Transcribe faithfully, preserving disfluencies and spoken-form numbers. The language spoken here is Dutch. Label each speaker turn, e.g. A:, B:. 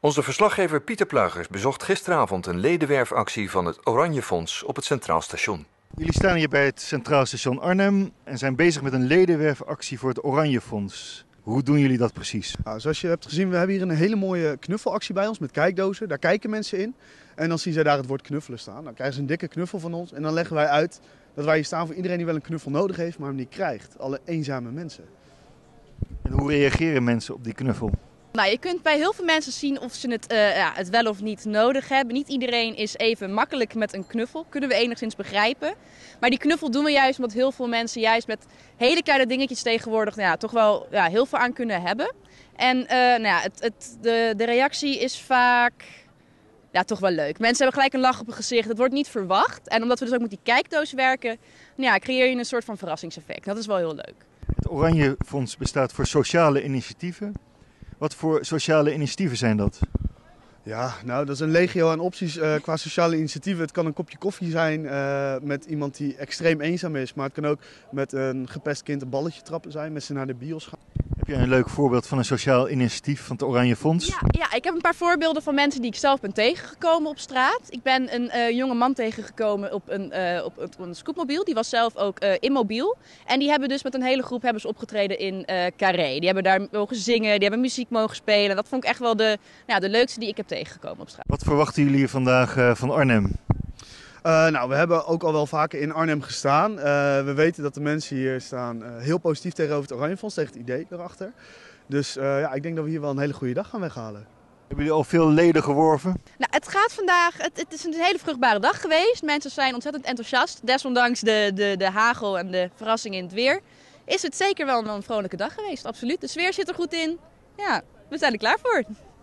A: Onze verslaggever Pieter Pluijgers bezocht gisteravond een ledenwerfactie van het Oranje Fonds op het Centraal Station.
B: Jullie staan hier bij het Centraal Station Arnhem en zijn bezig met een ledenwerfactie voor het Oranje Fonds. Hoe doen jullie dat precies?
C: Nou, zoals je hebt gezien, we hebben hier een hele mooie knuffelactie bij ons met kijkdozen. Daar kijken mensen in en dan zien zij daar het woord knuffelen staan. Dan krijgen ze een dikke knuffel van ons en dan leggen wij uit dat wij hier staan voor iedereen die wel een knuffel nodig heeft, maar hem niet krijgt. Alle eenzame mensen.
B: En hoe reageren mensen op die knuffel?
D: Nou, je kunt bij heel veel mensen zien of ze het, uh, ja, het wel of niet nodig hebben. Niet iedereen is even makkelijk met een knuffel, kunnen we enigszins begrijpen. Maar die knuffel doen we juist omdat heel veel mensen juist met hele kleine dingetjes tegenwoordig nou ja, toch wel ja, heel veel aan kunnen hebben. En uh, nou ja, het, het, de, de reactie is vaak ja, toch wel leuk. Mensen hebben gelijk een lach op hun gezicht, het wordt niet verwacht. En omdat we dus ook met die kijkdoos werken, nou ja, creëer je een soort van verrassingseffect. Dat is wel heel leuk.
B: Het Oranje Fonds bestaat voor sociale initiatieven. Wat voor sociale initiatieven zijn dat?
C: Ja, nou dat is een legio aan opties uh, qua sociale initiatieven. Het kan een kopje koffie zijn uh, met iemand die extreem eenzaam is. Maar het kan ook met een gepest kind een balletje trappen zijn, met ze naar de bios gaan.
B: Heb jij een leuk voorbeeld van een sociaal initiatief van het Oranje Fonds?
D: Ja, ja, ik heb een paar voorbeelden van mensen die ik zelf ben tegengekomen op straat. Ik ben een uh, jonge man tegengekomen op een, uh, op, op een scootmobiel. Die was zelf ook uh, immobiel. En die hebben dus met een hele groep hebben ze opgetreden in uh, Carré. Die hebben daar mogen zingen, die hebben muziek mogen spelen. Dat vond ik echt wel de, nou, de leukste die ik heb tegengekomen op straat.
B: Wat verwachten jullie vandaag uh, van Arnhem?
C: Uh, nou, we hebben ook al wel vaker in Arnhem gestaan. Uh, we weten dat de mensen hier staan uh, heel positief tegenover het Oranje Fonds, tegen het idee erachter. Dus uh, ja, ik denk dat we hier wel een hele goede dag gaan weghalen.
B: Hebben jullie al veel leden geworven?
D: Nou, het gaat vandaag, het, het is een hele vruchtbare dag geweest. Mensen zijn ontzettend enthousiast. Desondanks de, de, de hagel en de verrassing in het weer, is het zeker wel een, een vrolijke dag geweest, absoluut. De sfeer zit er goed in. Ja, we zijn er klaar voor.